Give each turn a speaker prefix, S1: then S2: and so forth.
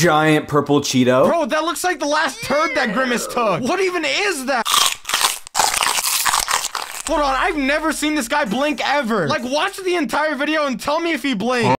S1: giant purple Cheeto.
S2: Bro, that looks like the last turd that Grimace took. What even is that? Hold on, I've never seen this guy blink ever. Like, watch the entire video and tell me if he blinked.